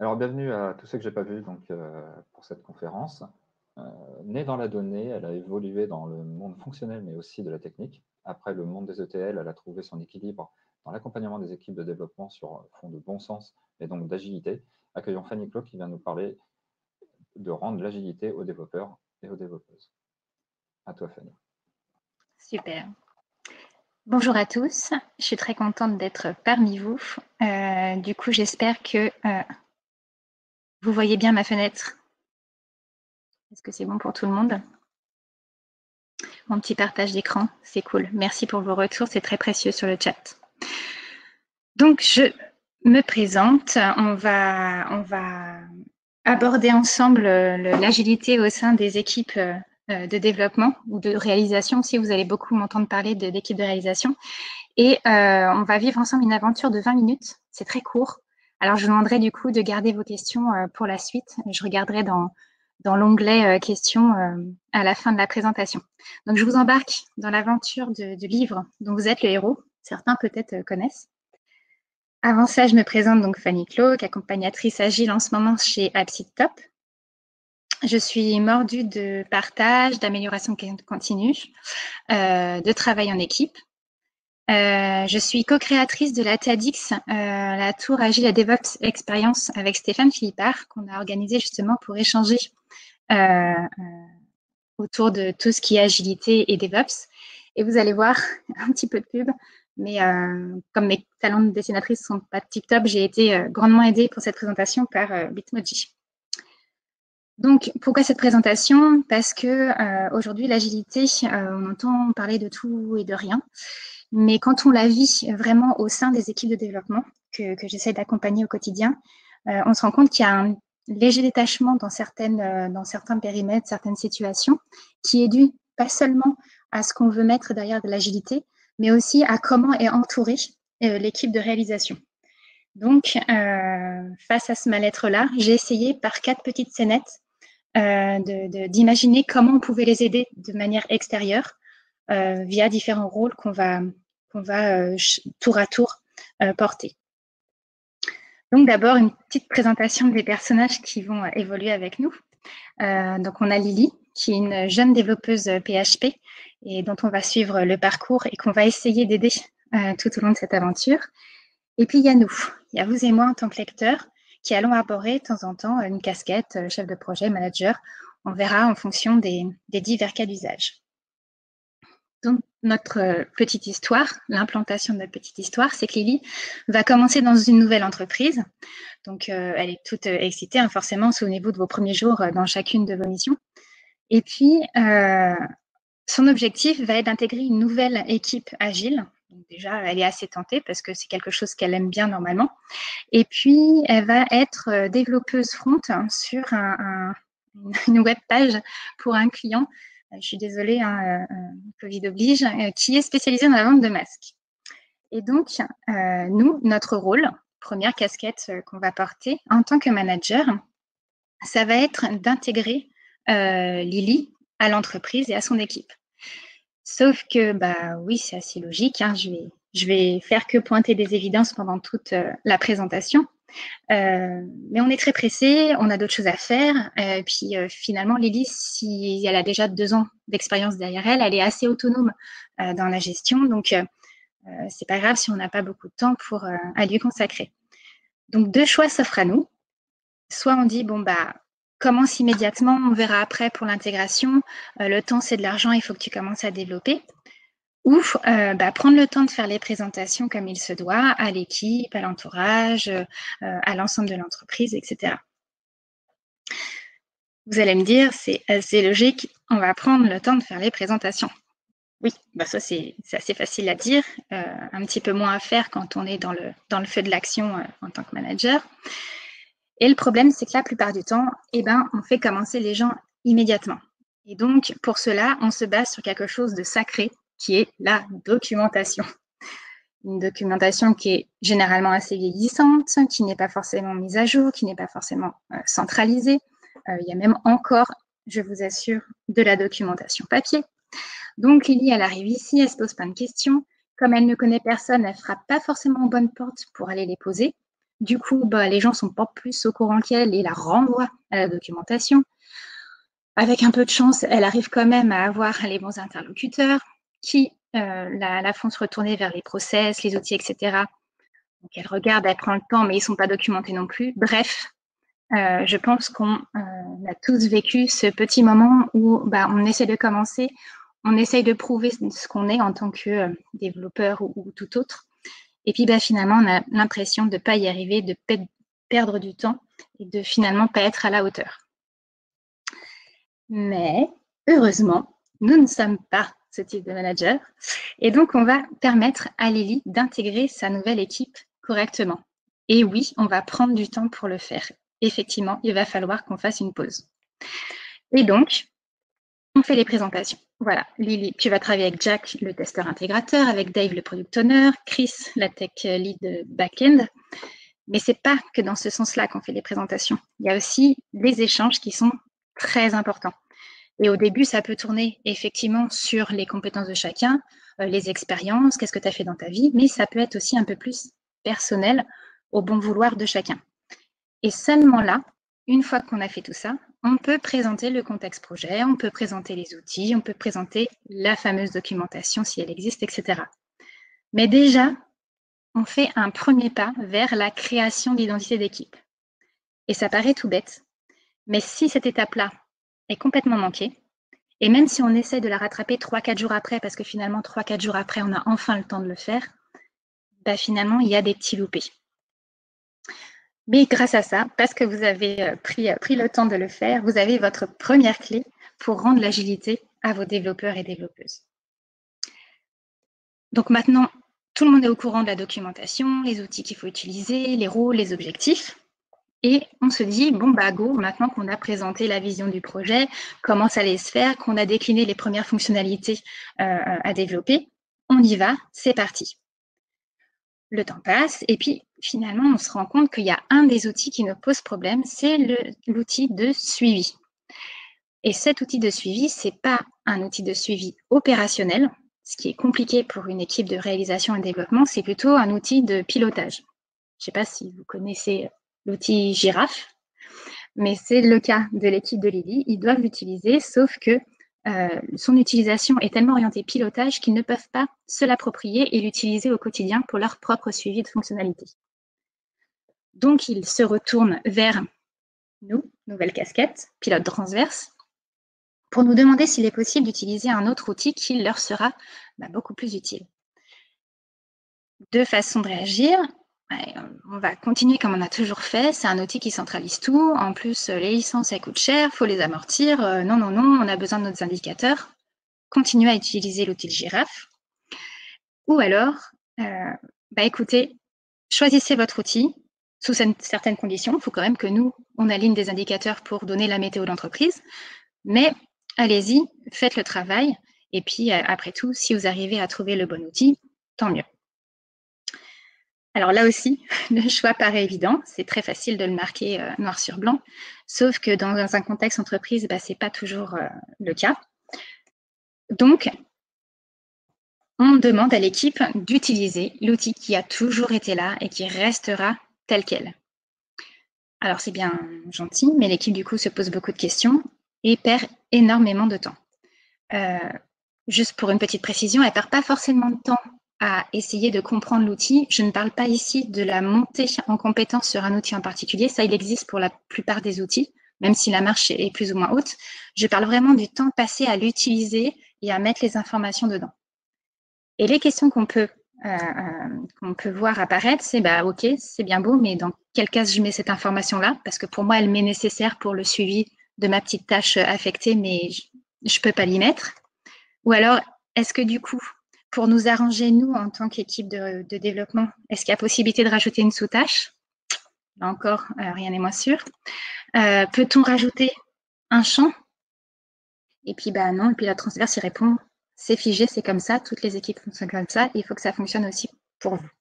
Alors, bienvenue à tous ceux que j'ai pas vus donc, pour cette conférence. Née dans la donnée, elle a évolué dans le monde fonctionnel, mais aussi de la technique. Après le monde des ETL, elle a trouvé son équilibre dans l'accompagnement des équipes de développement sur fond de bon sens et donc d'agilité. Accueillons Fanny Clos qui vient nous parler de rendre l'agilité aux développeurs et aux développeuses. À toi, Fanny. Super. Bonjour à tous, je suis très contente d'être parmi vous. Du coup, j'espère que vous voyez bien ma fenêtre. Est-ce que c'est bon pour tout le monde? Mon petit partage d'écran, c'est cool. Merci pour vos retours, c'est très précieux sur le chat. Donc, je me présente. On va aborder ensemble l'agilité au sein des équipes de développement ou de réalisation. Si vous allez beaucoup m'entendre parler d'équipes de réalisation. Et on va vivre ensemble une aventure de 20 minutes. C'est très court. Alors, je vous demanderai du coup de garder vos questions pour la suite. Je regarderai dans l'onglet questions à la fin de la présentation. Donc, je vous embarque dans l'aventure du livre dont vous êtes le héros. Certains peut-être connaissent. Avant ça, je me présente donc Fanny Clos, accompagnatrice agile en ce moment chez AppSitTop. Je suis mordue de partage, d'amélioration continue, de travail en équipe. Je suis co-créatrice de la TEDx, la Tour Agile et DevOps Experience avec Stéphane Philippard, qu'on a organisé justement pour échanger autour de tout ce qui est agilité et DevOps. Et vous allez voir un petit peu de pub, mais comme mes talents de dessinatrice ne sont pas tip-top, j'ai été grandement aidée pour cette présentation par Bitmoji. Donc, pourquoi cette présentation? Parce que aujourd'hui, l'agilité, on entend parler de tout et de rien. Mais quand on la vit vraiment au sein des équipes de développement que j'essaie d'accompagner au quotidien, on se rend compte qu'il y a un léger détachement dans certains périmètres, certaines situations, qui est dû pas seulement à ce qu'on veut mettre derrière de l'agilité, mais aussi à comment est entourée l'équipe de réalisation. Donc, face à ce mal-être-là, j'ai essayé par 4 petites scénettes d'imaginer comment on pouvait les aider de manière extérieure via différents rôles qu'on va tour à tour porter. Donc d'abord, une petite présentation des personnages qui vont évoluer avec nous. Donc on a Lily, qui est une jeune développeuse PHP et dont on va suivre le parcours et qu'on va essayer d'aider tout au long de cette aventure. Et puis il y a nous, il y a vous et moi en tant que lecteurs qui allons arborer de temps en temps une casquette, chef de projet, manager. On verra en fonction des divers cas d'usage. Donc, notre petite histoire, l'implantation de notre petite histoire, c'est que Lily va commencer dans une nouvelle entreprise. Donc, elle est toute excitée, hein, forcément. Souvenez-vous de vos premiers jours dans chacune de vos missions. Et puis, son objectif va être d'intégrer une nouvelle équipe agile. Donc, déjà, elle est assez tentée parce que c'est quelque chose qu'elle aime bien normalement. Et puis, elle va être développeuse front sur une web page pour un client. Je suis désolée, hein, Covid oblige, qui est spécialisé dans la vente de masques. Et donc, nous, notre rôle, première casquette qu'on va porter en tant que manager, ça va être d'intégrer Lily à l'entreprise et à son équipe. Sauf que, bah oui, c'est assez logique, hein, je vais faire que pointer des évidences pendant toute la présentation. Mais on est très pressé, on a d'autres choses à faire. Puis finalement, Lily, si elle a déjà 2 ans d'expérience derrière elle, elle est assez autonome dans la gestion. Donc, c'est pas grave si on n'a pas beaucoup de temps à lui consacrer. Donc, 2 choix s'offrent à nous. Soit on dit, bon, bah, commence immédiatement, on verra après pour l'intégration. Le temps, c'est de l'argent, il faut que tu commences à développer. Ou prendre le temps de faire les présentations comme il se doit à l'équipe, à l'entourage, à l'ensemble de l'entreprise, etc. Vous allez me dire, c'est assez logique, on va prendre le temps de faire les présentations. Oui, bah ça c'est assez facile à dire, un petit peu moins à faire quand on est dans le feu de l'action en tant que manager. Et le problème, c'est que la plupart du temps, on fait commencer les gens immédiatement. Et donc, pour cela, on se base sur quelque chose de sacré, qui est la documentation. Une documentation qui est généralement assez vieillissante, qui n'est pas forcément mise à jour, qui n'est pas forcément centralisée. Il y a même encore, je vous assure, de la documentation papier. Donc, Lily, elle arrive ici, elle se pose plein de questions. Comme elle ne connaît personne, elle ne frappe pas forcément aux bonnes portes pour aller les poser. Du coup, les gens ne sont pas plus au courant qu'elle et la renvoient à la documentation. Avec un peu de chance, elle arrive quand même à avoir les bons interlocuteurs qui la font se retourner vers les process, les outils, etc. Donc, elle regarde, elle prend le temps, mais ils ne sont pas documentés non plus. Bref, je pense qu'on a tous vécu ce petit moment où on essaie de commencer, on essaye de prouver ce qu'on est en tant que développeur ou tout autre. Et puis finalement, on a l'impression de ne pas y arriver, de perdre du temps et de finalement pas être à la hauteur. Mais heureusement, nous ne sommes pas ce type de manager. Et donc, on va permettre à Lily d'intégrer sa nouvelle équipe correctement. Et oui, on va prendre du temps pour le faire. Effectivement, il va falloir qu'on fasse une pause. Et donc, on fait les présentations. Voilà, Lily, tu vas travailler avec Jack, le testeur intégrateur, avec Dave, le product owner, Chris, la tech lead back-end. Mais ce n'est pas que dans ce sens-là qu'on fait les présentations. Il y a aussi les échanges qui sont très importants. Et au début, ça peut tourner effectivement sur les compétences de chacun, les expériences, qu'est-ce que tu as fait dans ta vie, mais ça peut être aussi un peu plus personnel au bon vouloir de chacun. Et seulement là, une fois qu'on a fait tout ça, on peut présenter le contexte projet, on peut présenter les outils, on peut présenter la fameuse documentation si elle existe, etc. Mais déjà, on fait un premier pas vers la création d'identité d'équipe. Et ça paraît tout bête, mais si cette étape-là est complètement manquée, et même si on essaie de la rattraper 3-4 jours après, parce que finalement, 3-4 jours après, on a enfin le temps de le faire, finalement, il y a des petits loupés. Mais grâce à ça, parce que vous avez pris le temps de le faire, vous avez votre première clé pour rendre l'agilité à vos développeurs et développeuses. Donc maintenant, tout le monde est au courant de la documentation, les outils qu'il faut utiliser, les rôles, les objectifs. Et on se dit, bon, go, maintenant qu'on a présenté la vision du projet, comment ça allait se faire, qu'on a décliné les premières fonctionnalités à développer, on y va, c'est parti. Le temps passe et puis finalement, on se rend compte qu'il y a un des outils qui nous pose problème, c'est l'outil de suivi. Et cet outil de suivi, ce n'est pas un outil de suivi opérationnel, ce qui est compliqué pour une équipe de réalisation et de développement, c'est plutôt un outil de pilotage. Je ne sais pas si vous connaissez l'outil Girafe, mais c'est le cas de l'équipe de Lily. Ils doivent l'utiliser, sauf que son utilisation est tellement orientée pilotage qu'ils ne peuvent pas se l'approprier et l'utiliser au quotidien pour leur propre suivi de fonctionnalité. Donc, ils se retournent vers nous, nouvelle casquette, pilote transverse, pour nous demander s'il est possible d'utiliser un autre outil qui leur sera beaucoup plus utile. Deux façons de réagir. On va continuer comme on a toujours fait. C'est un outil qui centralise tout. En plus, les licences, elles coûtent cher, il faut les amortir. Non, on a besoin de nos indicateurs. Continuez à utiliser l'outil Girafe. Ou alors, écoutez, choisissez votre outil sous certaines conditions. Il faut quand même que nous, on aligne des indicateurs pour donner la météo d'entreprise. Mais allez-y, faites le travail. Et puis, après tout, si vous arrivez à trouver le bon outil, tant mieux. Alors là aussi, le choix paraît évident. C'est très facile de le marquer noir sur blanc. Sauf que dans un contexte entreprise, ce n'est pas toujours le cas. Donc, on demande à l'équipe d'utiliser l'outil qui a toujours été là et qui restera tel quel. Alors, c'est bien gentil, mais l'équipe, du coup, se pose beaucoup de questions et perd énormément de temps. Juste pour une petite précision, elle ne perd pas forcément de temps à essayer de comprendre l'outil. Je ne parle pas ici de la montée en compétence sur un outil en particulier. Ça, il existe pour la plupart des outils, même si la marche est plus ou moins haute. Je parle vraiment du temps passé à l'utiliser et à mettre les informations dedans. Et les questions qu'on peut voir apparaître, c'est ok, c'est bien beau, mais dans quelle case je mets cette information-là? Parce que pour moi, elle m'est nécessaire pour le suivi de ma petite tâche affectée, mais je ne peux pas l'y mettre. Ou alors, est-ce que du coup, pour nous arranger, nous, en tant qu'équipe de développement, est-ce qu'il y a possibilité de rajouter une sous-tâche? Là encore, rien n'est moins sûr. Peut-on rajouter un champ? Et puis, non. Et puis, la transverse, il répond, c'est figé, c'est comme ça. Toutes les équipes fonctionnent comme ça. Il faut que ça fonctionne aussi pour vous.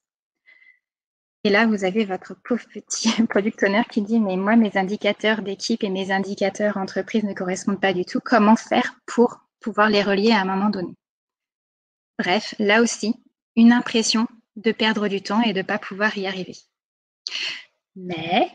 Et là, vous avez votre pauvre petit product owner qui dit, mais moi, mes indicateurs d'équipe et mes indicateurs entreprise ne correspondent pas du tout. Comment faire pour pouvoir les relier à un moment donné? Bref, là aussi, une impression de perdre du temps et de ne pas pouvoir y arriver. Mais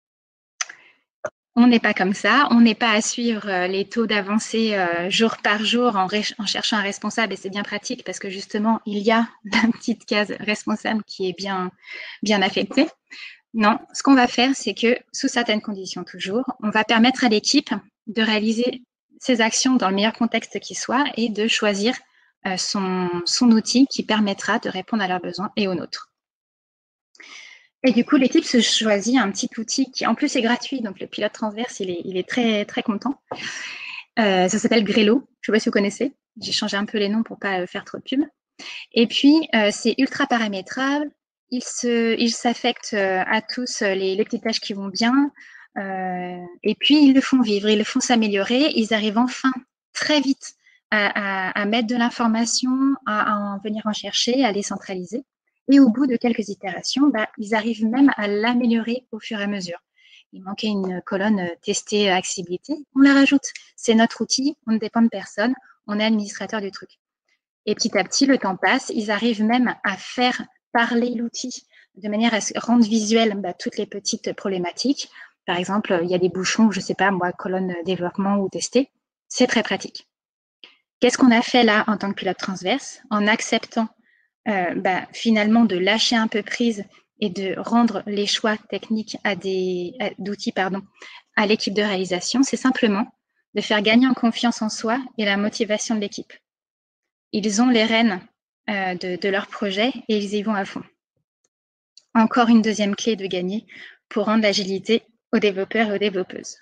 on n'est pas comme ça, on n'est pas à suivre les taux d'avancée jour par jour en cherchant un responsable, et c'est bien pratique parce que justement, il y a la petite case responsable qui est bien affectée. Non, ce qu'on va faire, c'est que, sous certaines conditions toujours, on va permettre à l'équipe de réaliser ses actions dans le meilleur contexte qui soit et de choisir son outil qui permettra de répondre à leurs besoins et aux nôtres. Et du coup, l'équipe se choisit un petit outil qui, en plus, est gratuit. Donc, le pilote transverse, il est très, très content. Ça s'appelle Grelo. Je ne sais pas si vous connaissez. J'ai changé un peu les noms pour ne pas faire trop de pub. Et puis, c'est ultra paramétrable. Il s'affecte à tous les petites tâches qui vont bien. Et puis, ils le font vivre, ils le font s'améliorer. Ils arrivent enfin très vite à mettre de l'information, à en venir en chercher, à les centraliser. Et au bout de quelques itérations, ils arrivent même à l'améliorer au fur et à mesure. Il manquait une colonne tester accessibilité, on la rajoute. C'est notre outil, on ne dépend de personne, on est administrateur du truc. Et petit à petit, le temps passe, ils arrivent même à faire parler l'outil de manière à rendre visuel toutes les petites problématiques. Par exemple, il y a des bouchons, je ne sais pas, moi, colonne développement ou tester. C'est très pratique. Qu'est-ce qu'on a fait là en tant que pilote transverse en acceptant finalement de lâcher un peu prise et de rendre les choix techniques d'outils à l'équipe de réalisation, c'est simplement de faire gagner en confiance en soi et la motivation de l'équipe. Ils ont les rênes de leur projet et ils y vont à fond. Encore une deuxième clé de gagner pour rendre l'agilité aux développeurs et aux développeuses.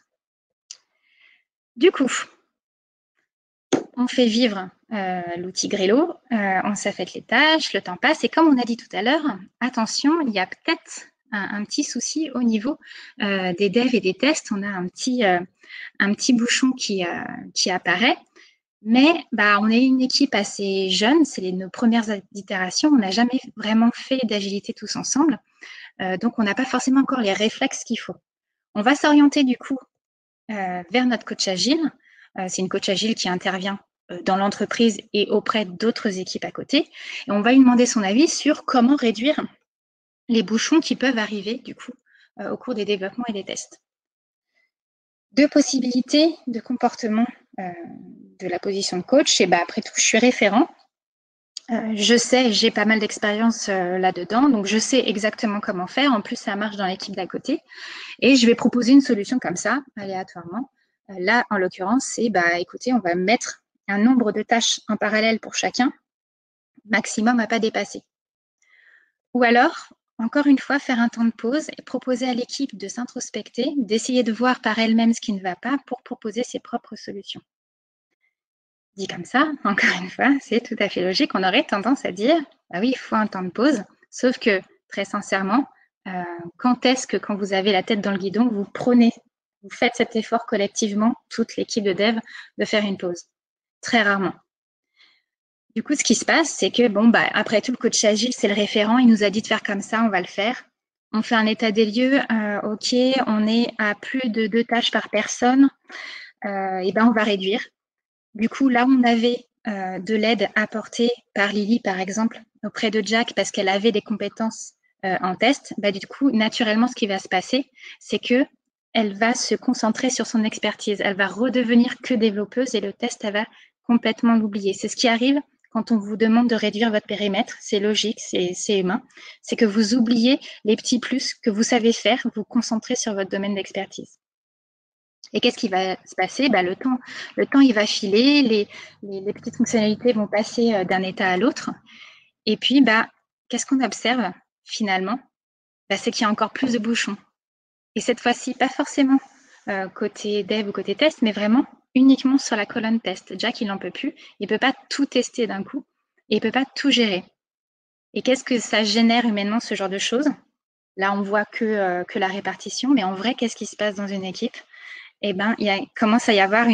Du coup, on fait vivre l'outil Grelo, on s'affecte les tâches, le temps passe, et comme on a dit tout à l'heure, attention, il y a peut-être un petit souci au niveau des devs et des tests. On a un petit bouchon qui apparaît, mais on est une équipe assez jeune, c'est nos premières itérations, on n'a jamais vraiment fait d'agilité tous ensemble, donc on n'a pas forcément encore les réflexes qu'il faut. On va s'orienter du coup vers notre coach agile. C'est une coach agile qui intervient dans l'entreprise et auprès d'autres équipes à côté. Et on va lui demander son avis sur comment réduire les bouchons qui peuvent arriver du coup au cours des développements et des tests. Deux possibilités de comportement de la position de coach. Et après tout, je suis référent. Je sais, j'ai pas mal d'expérience là-dedans, donc je sais exactement comment faire. En plus, ça marche dans l'équipe d'à côté. Et je vais proposer une solution comme ça, aléatoirement. Là, en l'occurrence, c'est, écoutez, on va mettre un nombre de tâches en parallèle pour chacun, maximum à pas dépasser. Ou alors, encore une fois, faire un temps de pause et proposer à l'équipe de s'introspecter, d'essayer de voir par elle-même ce qui ne va pas pour proposer ses propres solutions. Dit comme ça, encore une fois, c'est tout à fait logique. On aurait tendance à dire, oui, il faut un temps de pause, sauf que, très sincèrement, quand est-ce que, quand vous avez la tête dans le guidon, vous faites cet effort collectivement, toute l'équipe de dev, de faire une pause? Très rarement. Du coup, ce qui se passe, c'est que, après tout, le coach agile, c'est le référent, il nous a dit de faire comme ça, on va le faire. On fait un état des lieux, ok, on est à plus de 2 tâches par personne, et on va réduire. Du coup, là, on avait de l'aide apportée par Lily, par exemple, auprès de Jack, parce qu'elle avait des compétences en test. Du coup, naturellement, ce qui va se passer, c'est que elle va se concentrer sur son expertise. Elle va redevenir que développeuse et le test, elle va complètement l'oublier. C'est ce qui arrive quand on vous demande de réduire votre périmètre. C'est logique, c'est humain. C'est que vous oubliez les petits plus que vous savez faire, vous concentrez sur votre domaine d'expertise. Et qu'est-ce qui va se passer? Le temps, il va filer, les petites fonctionnalités vont passer d'un état à l'autre. Et puis, qu'est-ce qu'on observe finalement? C'est qu'il y a encore plus de bouchons. Et cette fois-ci, pas forcément côté dev ou côté test, mais vraiment uniquement sur la colonne test. Jack, il n'en peut plus. Il ne peut pas tout tester d'un coup. Et il ne peut pas tout gérer. Et qu'est-ce que ça génère humainement, ce genre de choses? Là, on voit que la répartition. Mais en vrai, qu'est-ce qui se passe dans une équipe? Il commence à y avoir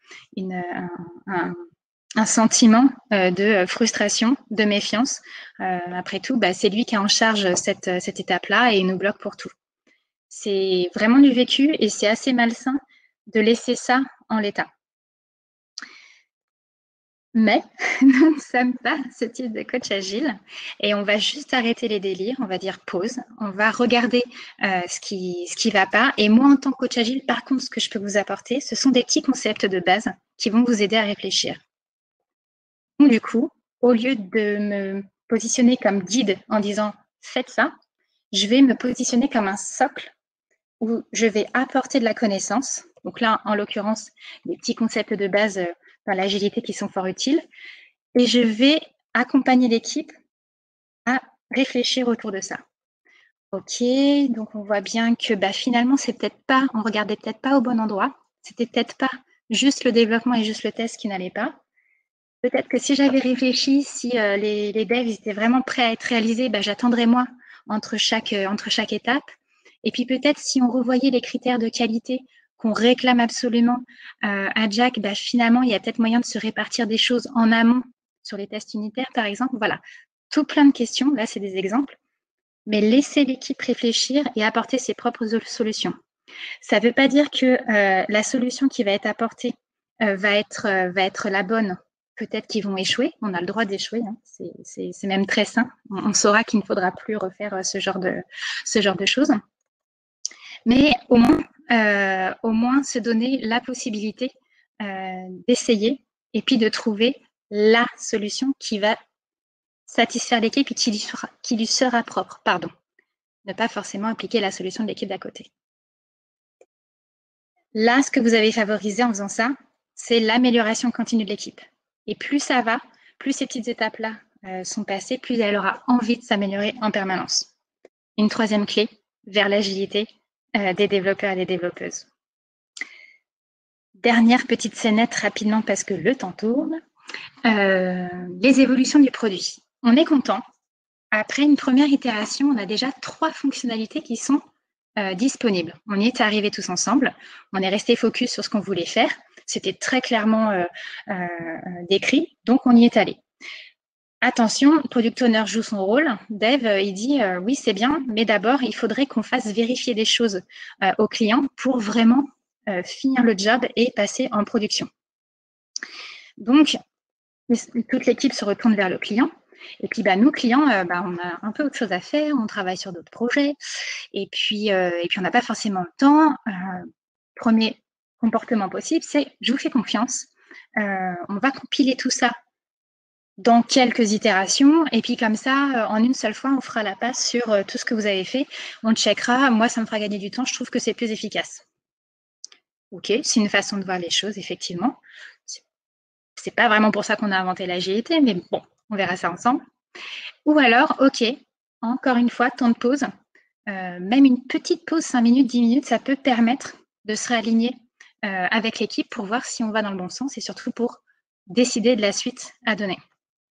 un sentiment de frustration, de méfiance. Après tout, c'est lui qui est en charge cette étape-là et il nous bloque pour tout. C'est vraiment du vécu et c'est assez malsain de laisser ça en l'état. Mais nous ne sommes pas ce type de coach agile et on va juste arrêter les délires, on va dire pause, on va regarder ce qui va pas. Et moi, en tant que coach agile, par contre, ce que je peux vous apporter, ce sont des petits concepts de base qui vont vous aider à réfléchir. Donc, du coup, au lieu de me positionner comme guide en disant « faites ça », je vais me positionner comme un socle où je vais apporter de la connaissance. Donc là, en l'occurrence, des petits concepts de base dans l'agilité qui sont fort utiles. Et je vais accompagner l'équipe à réfléchir autour de ça. Ok, donc on voit bien que finalement, c'est peut-être pas, on regardait peut-être pas au bon endroit. C'était peut-être pas juste le développement et juste le test qui n'allait pas. Peut-être que si j'avais réfléchi, si les devs étaient vraiment prêts à être réalisés, j'attendrais moi entre chaque étape. Et puis peut-être si on revoyait les critères de qualité qu'on réclame absolument à Jack, finalement, il y a peut-être moyen de se répartir des choses en amont sur les tests unitaires, par exemple. Voilà, tout plein de questions. Là, c'est des exemples. Mais laisser l'équipe réfléchir et apporter ses propres solutions. Ça ne veut pas dire que la solution qui va être apportée va être la bonne. Peut-être qu'ils vont échouer. On a le droit d'échouer. Hein. C'est même très sain. On saura qu'il ne faudra plus refaire ce genre de choses. Mais au moins se donner la possibilité d'essayer et puis de trouver la solution qui va satisfaire l'équipe et qui lui sera propre. Pardon. Ne pas forcément appliquer la solution de l'équipe d'à côté. Là, ce que vous avez favorisé en faisant ça, c'est l'amélioration continue de l'équipe. Et plus ça va, plus ces petites étapes-là sont passées, plus elle aura envie de s'améliorer en permanence. Une troisième clé vers l'agilité des développeurs et des développeuses. Dernière petite scénette rapidement parce que le temps tourne. Les évolutions du produit. On est content. Après une première itération, on a déjà 3 fonctionnalités qui sont disponibles. On y est arrivé tous ensemble. On est resté focus sur ce qu'on voulait faire. C'était très clairement décrit, donc on y est allé. Attention, Product Owner joue son rôle. Dev, il dit oui, c'est bien, mais d'abord, il faudrait qu'on fasse vérifier des choses au client pour vraiment finir le job et passer en production. Donc, toute l'équipe se retourne vers le client. Et puis, nous, clients, on a un peu autre chose à faire. On travaille sur d'autres projets. Et puis on n'a pas forcément le temps. Premier comportement possible, c'est je vous fais confiance. On va compiler tout ça dans quelques itérations. Et puis comme ça, en une seule fois, on fera la passe sur tout ce que vous avez fait. On le checkera. Moi, ça me fera gagner du temps. Je trouve que c'est plus efficace. Ok, c'est une façon de voir les choses, effectivement. C'est pas vraiment pour ça qu'on a inventé l'agilité, mais bon, on verra ça ensemble. Ou alors, ok, encore une fois, temps de pause. Même une petite pause, 5 minutes, 10 minutes, ça peut permettre de se réaligner avec l'équipe pour voir si on va dans le bon sens et surtout pour décider de la suite à donner.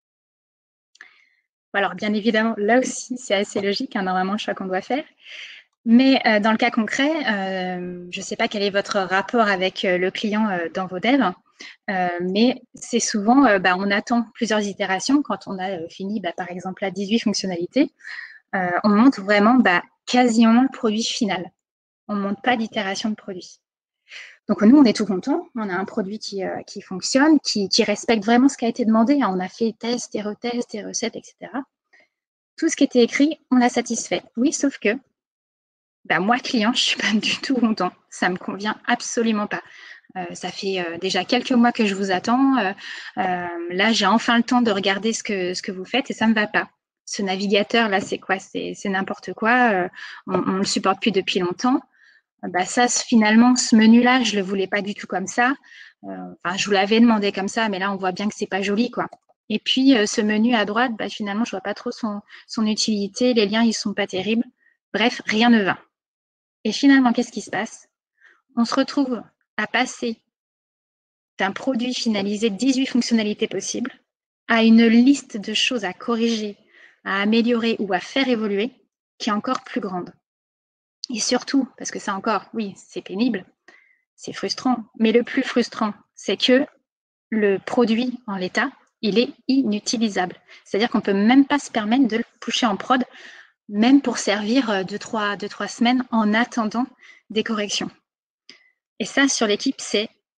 Alors, bien évidemment, là aussi, c'est assez logique, normalement, le choix qu'on doit faire. Mais dans le cas concret, je ne sais pas quel est votre rapport avec le client dans vos devs, mais c'est souvent, on attend plusieurs itérations. Quand on a fini, par exemple, à 18 fonctionnalités, on monte vraiment quasiment le produit final. On ne monte pas d'itération de produit. Donc, nous, on est tout content. On a un produit qui fonctionne, qui respecte vraiment ce qui a été demandé. On a fait test et retest et recettes, etc. Tout ce qui était écrit, on l'a satisfait. Oui, sauf que moi, client, je ne suis pas du tout content. Ça ne me convient absolument pas. Ça fait déjà quelques mois que je vous attends. Là, j'ai enfin le temps de regarder ce que vous faites et ça ne me va pas. Ce navigateur, là, c'est quoi? C'est n'importe quoi. On ne le supporte plus depuis longtemps. Ça, finalement, ce menu-là, je ne le voulais pas du tout comme ça. Je vous l'avais demandé comme ça, mais là, on voit bien que ce n'est pas joli, quoi. Et puis, ce menu à droite, finalement, je ne vois pas trop son utilité. Les liens, ils ne sont pas terribles. Bref, rien ne va. Et finalement, qu'est-ce qui se passe? On se retrouve à passer d'un produit finalisé 18 fonctionnalités possibles à une liste de choses à corriger, à améliorer ou à faire évoluer qui est encore plus grande. Et surtout, parce que ça encore, oui, c'est pénible, c'est frustrant, mais le plus frustrant, c'est que le produit en l'état, il est inutilisable. C'est-à-dire qu'on ne peut même pas se permettre de le pusher en prod, même pour servir 2-3 semaines en attendant des corrections. Et ça, sur l'équipe, c'est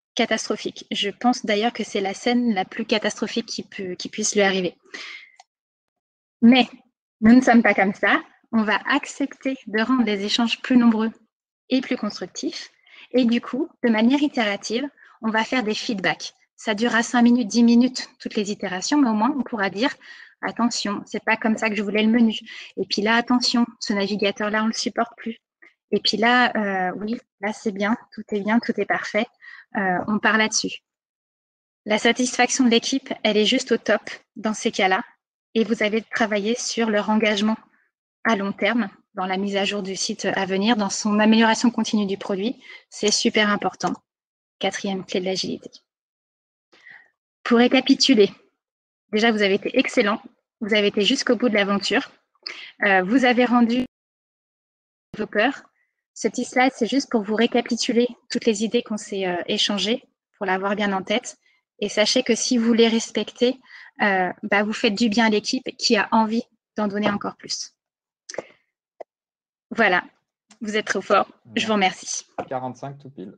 catastrophique. Je pense d'ailleurs que c'est la scène la plus catastrophique qui puisse lui arriver. Mais nous ne sommes pas comme ça. On va accepter de rendre les échanges plus nombreux et plus constructifs. Et du coup, de manière itérative, on va faire des feedbacks. Ça durera 5 minutes, 10 minutes, toutes les itérations, mais au moins, on pourra dire « Attention, c'est pas comme ça que je voulais le menu. Et puis là, attention, ce navigateur-là, on le supporte plus. Et puis là, oui, là, c'est bien, tout est parfait. On part là-dessus. » La satisfaction de l'équipe, elle est juste au top dans ces cas-là. Et vous avez travaillé sur leur engagement à long terme dans la mise à jour du site à venir, dans son amélioration continue du produit. C'est super important. 4e clé de l'agilité. Pour récapituler, déjà, vous avez été excellent. Vous avez été jusqu'au bout de l'aventure. Vous avez rendu développeur. Ce petit slide, c'est juste pour vous récapituler toutes les idées qu'on s'est échangées, pour l'avoir bien en tête. Et sachez que si vous les respectez, vous faites du bien à l'équipe qui a envie d'en donner encore plus. Voilà, vous êtes trop fort. Je vous remercie. 45 tout pile.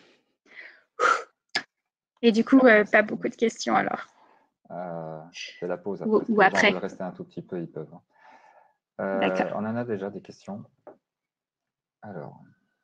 Et du coup, pas beaucoup de questions alors. C'est la pause. Après. Ou après. Si les gens veulent rester un tout petit peu, ils peuvent. D'accord. On en a déjà des questions. Alors.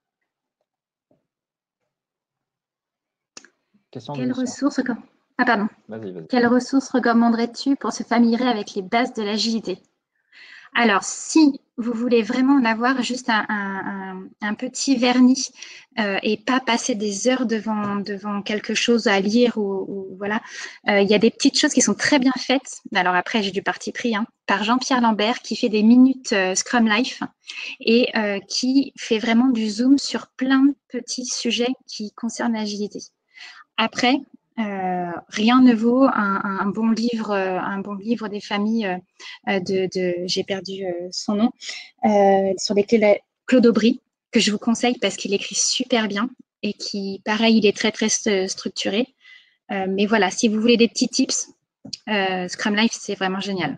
Quelles ressources Quelles ressources recommanderais-tu pour se familiariser avec les bases de l'agilité? Alors, si vous voulez vraiment en avoir juste un petit vernis et pas passer des heures devant quelque chose à lire ou voilà, il y a des petites choses qui sont très bien faites. Alors après, j'ai du parti pris par Jean-Pierre Lambert qui fait des minutes Scrum Life et qui fait vraiment du zoom sur plein de petits sujets qui concernent l'agilité. Après, rien ne vaut un bon livre des familles j'ai perdu son nom, sur les clés Claude Aubry, que je vous conseille parce qu'il écrit super bien et qui, pareil, il est très, très structuré. Mais voilà, si vous voulez des petits tips, Scrum Life, c'est vraiment génial.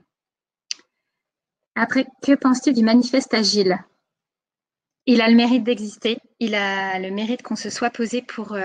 Après, que penses-tu du manifeste agile? Il a le mérite d'exister. Il a le mérite qu'on se soit posé pour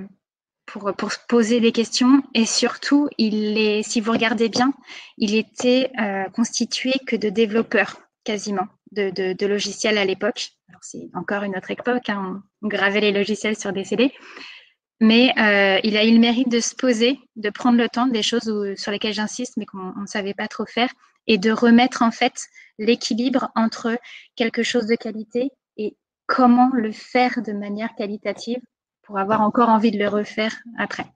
poser des questions et surtout, si vous regardez bien, il était constitué que de développeurs quasiment, de logiciels à l'époque. Alors c'est encore une autre époque, on gravait les logiciels sur des CD, mais il a eu le mérite de se poser, de prendre le temps, des choses sur lesquelles j'insiste mais qu'on ne savait pas trop faire, et de remettre en fait l'équilibre entre quelque chose de qualité et comment le faire de manière qualitative pour avoir encore envie de le refaire après.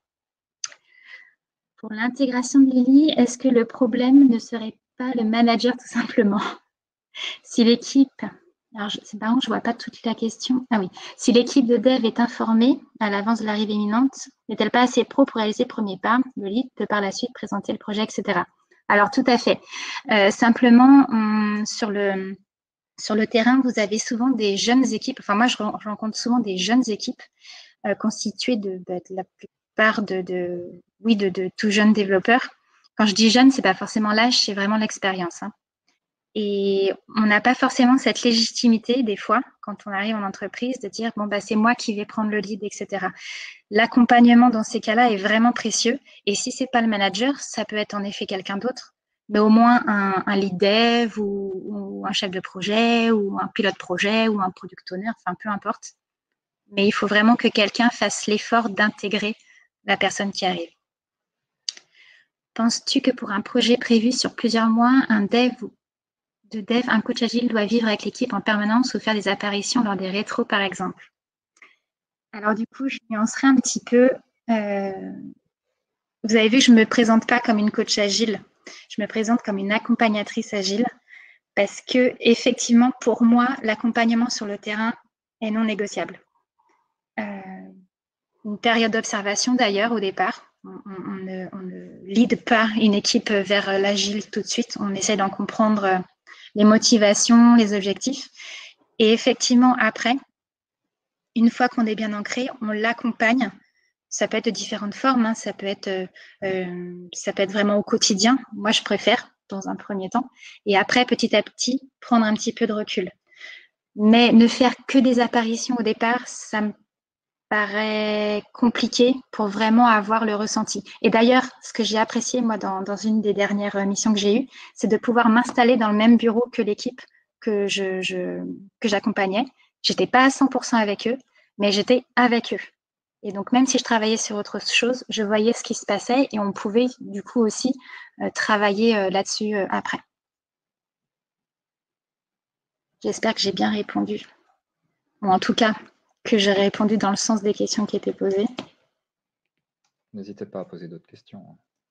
Pour l'intégration de Lily, est-ce que le problème ne serait pas le manager tout simplement? Si l'équipe, alors c'est marrant, je ne vois pas toute la question. Ah oui, si l'équipe de dev est informée à l'avance de l'arrivée imminente, n'est-elle pas assez pro pour réaliser le premier pas? Le lead peut par la suite présenter le projet, etc. Alors tout à fait. Simplement, sur le terrain, vous avez souvent des jeunes équipes. Enfin, moi, je rencontre souvent des jeunes équipes constituées de la plupart de tout jeunes développeurs. Quand je dis jeune, c'est pas forcément l'âge, c'est vraiment l'expérience. Et on n'a pas forcément cette légitimité, des fois, quand on arrive en entreprise, de dire, bon, c'est moi qui vais prendre le lead, etc. L'accompagnement dans ces cas-là est vraiment précieux. Et si c'est pas le manager, ça peut être en effet quelqu'un d'autre, mais au moins un lead dev ou un chef de projet ou un pilote projet ou un product owner, enfin, peu importe. Mais il faut vraiment que quelqu'un fasse l'effort d'intégrer la personne qui arrive. Penses-tu que pour un projet prévu sur plusieurs mois, un coach agile doit vivre avec l'équipe en permanence ou faire des apparitions lors des rétros, par exemple? Alors du coup, je nuancerai un petit peu. Vous avez vu que je ne me présente pas comme une coach agile. Je me présente comme une accompagnatrice agile parce que, effectivement, pour moi, l'accompagnement sur le terrain est non négociable. Une période d'observation, d'ailleurs, au départ. On ne lead pas une équipe vers l'agile tout de suite. On essaie d'en comprendre les motivations, les objectifs. Et effectivement, après, une fois qu'on est bien ancré, on l'accompagne. Ça peut être de différentes formes. Ça peut être vraiment au quotidien. Moi, je préfère dans un premier temps. Et après, petit à petit, prendre un petit peu de recul. Mais ne faire que des apparitions au départ, ça me paraît compliqué pour vraiment avoir le ressenti. Et d'ailleurs, ce que j'ai apprécié, moi, dans une des dernières missions que j'ai eues, c'est de pouvoir m'installer dans le même bureau que l'équipe que j'accompagnais. J'étais pas à 100% avec eux, mais j'étais avec eux. Et donc, même si je travaillais sur autre chose, je voyais ce qui se passait et on pouvait, du coup, aussi travailler là-dessus après. J'espère que j'ai bien répondu. Ou en tout cas, que j'ai répondu dans le sens des questions qui étaient posées. N'hésitez pas à poser d'autres questions.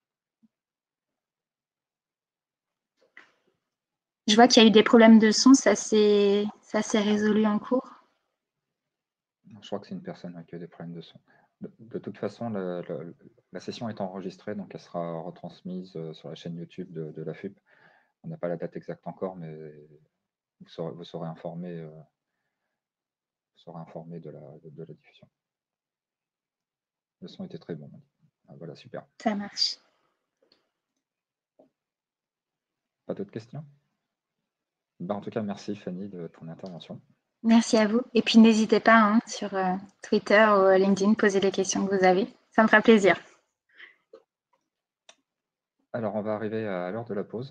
Je vois qu'il y a eu des problèmes de son, ça s'est résolu en cours. Je crois que c'est une personne qui a des problèmes de son. De toute façon, la session est enregistrée, donc elle sera retransmise sur la chaîne YouTube de la FUP. On n'a pas la date exacte encore, mais vous serez informé de la diffusion. Le son était très bon. Voilà, super. Ça marche. Pas d'autres questions? En tout cas, merci Fanny de ton intervention. Merci à vous. Et puis n'hésitez pas sur Twitter ou LinkedIn, poser les questions que vous avez. Ça me fera plaisir. Alors, on va arriver à l'heure de la pause.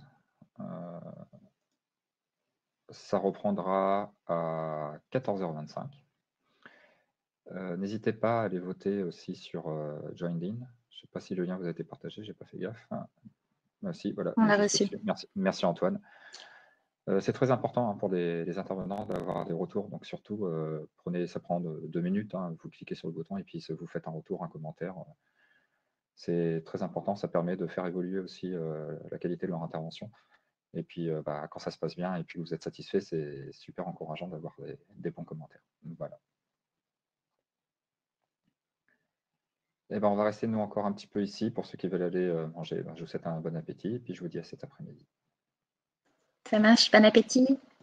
Ça reprendra à 14h25. N'hésitez pas à aller voter aussi sur Joined In. Je ne sais pas si le lien vous a été partagé, je n'ai pas fait gaffe. Merci, voilà. On l'a reçu. Merci Antoine. C'est très important pour les intervenants d'avoir des retours, donc surtout, ça prend 2 minutes, vous cliquez sur le bouton et puis vous faites un retour, un commentaire. C'est très important, ça permet de faire évoluer aussi la qualité de leur intervention. Et puis, quand ça se passe bien et puis vous êtes satisfait, c'est super encourageant d'avoir des bons commentaires. Voilà. Et on va rester nous encore un petit peu ici pour ceux qui veulent aller manger. Je vous souhaite un bon appétit et puis je vous dis à cet après-midi. Ça marche, bon appétit.